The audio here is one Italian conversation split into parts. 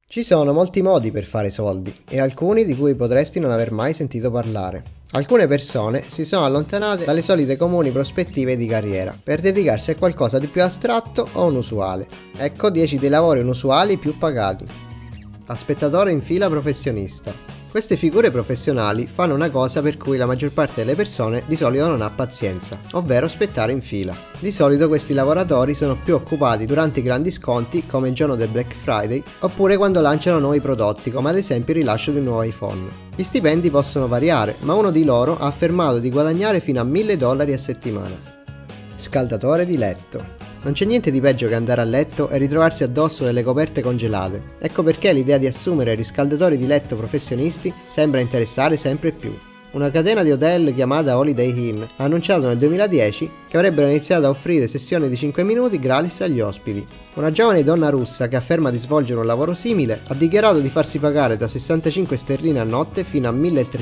Ci sono molti modi per fare soldi e alcuni di cui potresti non aver mai sentito parlare. Alcune persone si sono allontanate dalle solite comuni prospettive di carriera per dedicarsi a qualcosa di più astratto o inusuale. Ecco 10 dei lavori inusuali più pagati. Aspettatore in fila professionista. Queste figure professionali fanno una cosa per cui la maggior parte delle persone di solito non ha pazienza, ovvero aspettare in fila. Di solito questi lavoratori sono più occupati durante i grandi sconti come il giorno del Black Friday oppure quando lanciano nuovi prodotti come ad esempio il rilascio di un nuovo iPhone. Gli stipendi possono variare, ma uno di loro ha affermato di guadagnare fino a $1000 a settimana. Scaldatore di letto. Non c'è niente di peggio che andare a letto e ritrovarsi addosso delle coperte congelate. Ecco perché l'idea di assumere riscaldatori di letto professionisti sembra interessare sempre più. Una catena di hotel chiamata Holiday Inn ha annunciato nel 2010 che avrebbero iniziato a offrire sessioni di 5 minuti gratis agli ospiti. Una giovane donna russa che afferma di svolgere un lavoro simile ha dichiarato di farsi pagare da 65 sterline a notte fino a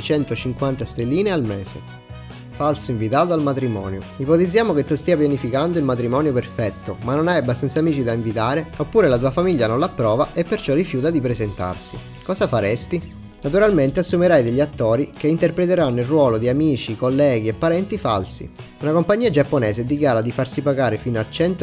1350 sterline al mese. Falso invitato al matrimonio. Ipotizziamo che tu stia pianificando il matrimonio perfetto, ma non hai abbastanza amici da invitare, oppure la tua famiglia non l'approva e perciò rifiuta di presentarsi. Cosa faresti? Naturalmente assumerai degli attori che interpreteranno il ruolo di amici, colleghi e parenti falsi. Una compagnia giapponese dichiara di farsi pagare fino a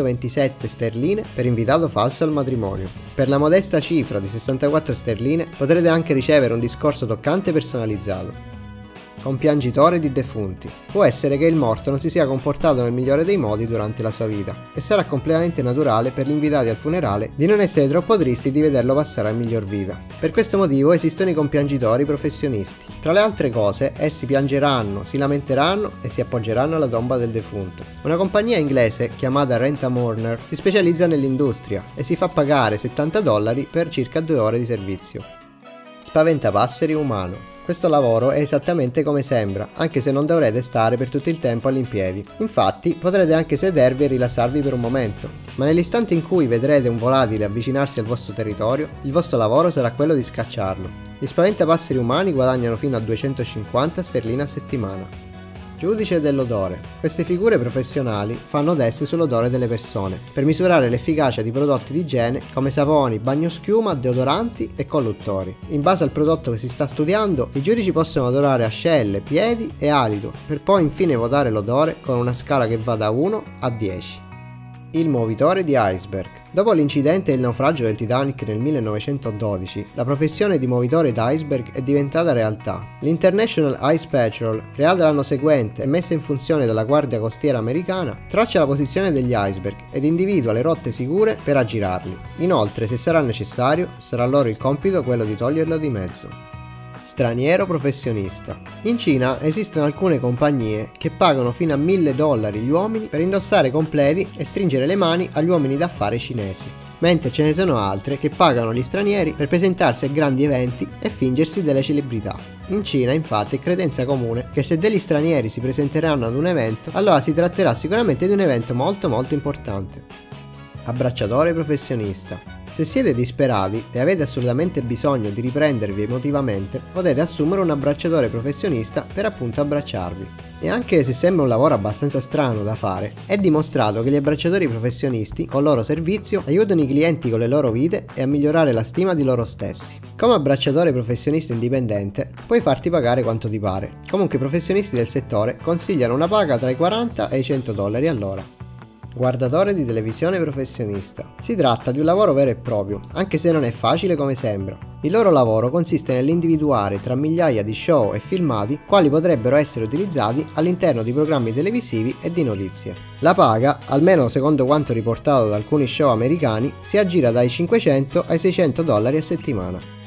127 sterline per invitato falso al matrimonio. Per la modesta cifra di 64 sterline potrete anche ricevere un discorso toccante personalizzato. Compiangitore di defunti. Può essere che il morto non si sia comportato nel migliore dei modi durante la sua vita e sarà completamente naturale per gli invitati al funerale di non essere troppo tristi di vederlo passare a miglior vita. Per questo motivo esistono i compiangitori professionisti. Tra le altre cose, essi piangeranno, si lamenteranno e si appoggeranno alla tomba del defunto. Una compagnia inglese chiamata Rent a Mourner si specializza nell'industria e si fa pagare $70 per circa 2 ore di servizio. Spaventapasseri umano. Questo lavoro è esattamente come sembra, anche se non dovrete stare per tutto il tempo all'impiedi. Infatti, potrete anche sedervi e rilassarvi per un momento, ma nell'istante in cui vedrete un volatile avvicinarsi al vostro territorio, il vostro lavoro sarà quello di scacciarlo. Gli spaventapasseri umani guadagnano fino a 250 sterline a settimana. Giudice dell'odore. Queste figure professionali fanno test sull'odore delle persone per misurare l'efficacia di prodotti di igiene come saponi, bagnoschiuma, deodoranti e colluttori. In base al prodotto che si sta studiando, i giudici possono odorare ascelle, piedi e alito, per poi infine votare l'odore con una scala che va da 1 a 10. Il muovitore di iceberg. Dopo l'incidente e il naufragio del Titanic nel 1912, la professione di muovitore d'iceberg è diventata realtà. L'International Ice Patrol, creata l'anno seguente e messa in funzione dalla Guardia Costiera americana, traccia la posizione degli iceberg ed individua le rotte sicure per aggirarli. Inoltre, se sarà necessario, sarà loro il compito quello di toglierlo di mezzo. Straniero professionista. In Cina esistono alcune compagnie che pagano fino a $1000 gli uomini per indossare completi e stringere le mani agli uomini d'affari cinesi, mentre ce ne sono altre che pagano gli stranieri per presentarsi a grandi eventi e fingersi delle celebrità. In Cina, infatti, è credenza comune che se degli stranieri si presenteranno ad un evento, allora si tratterà sicuramente di un evento molto importante. Abbracciatore professionista. Se siete disperati e avete assolutamente bisogno di riprendervi emotivamente, potete assumere un abbracciatore professionista per appunto abbracciarvi. E anche se sembra un lavoro abbastanza strano da fare, è dimostrato che gli abbracciatori professionisti, con il loro servizio, aiutano i clienti con le loro vite e a migliorare la stima di loro stessi. Come abbracciatore professionista indipendente, puoi farti pagare quanto ti pare. Comunque i professionisti del settore consigliano una paga tra i $40 e i $100 all'ora. Guardatore di televisione professionista. Si tratta di un lavoro vero e proprio, anche se non è facile come sembra. Il loro lavoro consiste nell'individuare tra migliaia di show e filmati quali potrebbero essere utilizzati all'interno di programmi televisivi e di notizie. La paga, almeno secondo quanto riportato da alcuni show americani, si aggira dai $500 ai $600 a settimana.